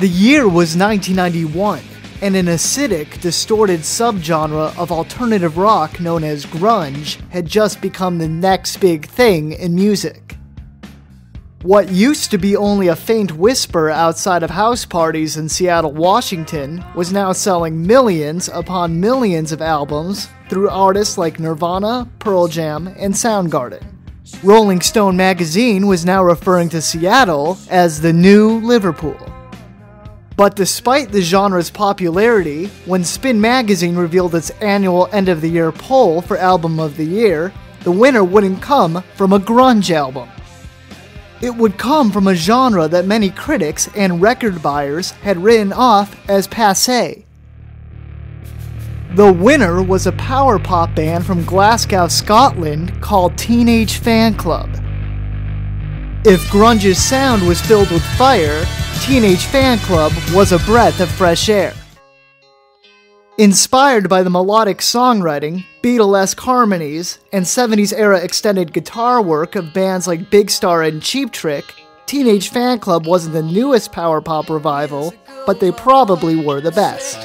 The year was 1991, and an acidic, distorted subgenre of alternative rock known as grunge had just become the next big thing in music. What used to be only a faint whisper outside of house parties in Seattle, Washington, was now selling millions upon millions of albums through artists like Nirvana, Pearl Jam, and Soundgarden. Rolling Stone magazine was now referring to Seattle as the new Liverpool. But despite the genre's popularity, when Spin magazine revealed its annual end-of-the-year poll for Album of the Year, the winner wouldn't come from a grunge album. It would come from a genre that many critics and record buyers had written off as passé. The winner was a power pop band from Glasgow, Scotland called Teenage Fanclub. If grunge's sound was filled with fire, Teenage Fanclub was a breath of fresh air. Inspired by the melodic songwriting, Beatlesque harmonies, and 70s-era extended guitar work of bands like Big Star and Cheap Trick, Teenage Fanclub wasn't the newest power pop revival, but they probably were the best.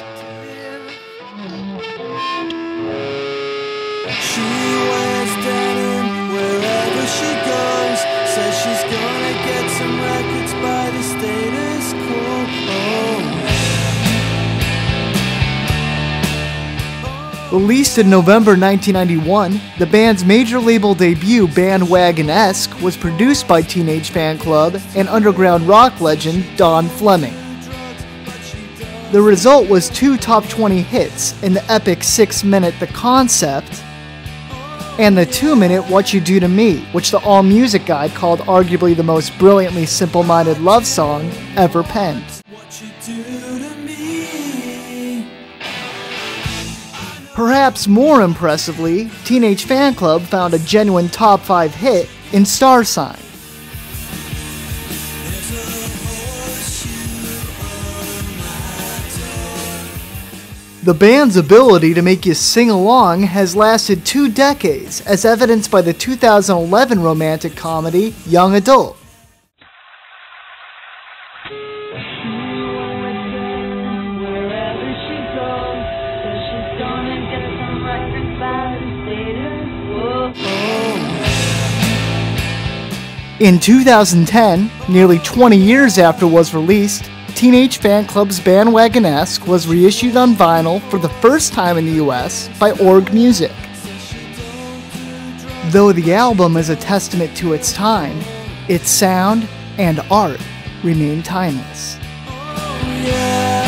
She wears denim wherever she goes, says she's gonna get some records by the status quo. Released in November 1991, the band's major label debut, Bandwagonesque, was produced by Teenage Fanclub and underground rock legend Don Fleming. The result was 2 top 20 hits in the epic 6-minute The Concept and the 2-minute What You Do to Me, which the AllMusic Guide called arguably the most brilliantly simple-minded love song ever penned. Perhaps more impressively, Teenage Fanclub found a genuine top 5 hit in Star Sign. The band's ability to make you sing along has lasted 2 decades, as evidenced by the 2011 romantic comedy Young Adult. In 2010, nearly 20 years after it was released, Teenage Fanclub's Bandwagonesque was reissued on vinyl for the first time in the US by Org Music. Though the album is a testament to its time, its sound and art remain timeless. Oh, yeah.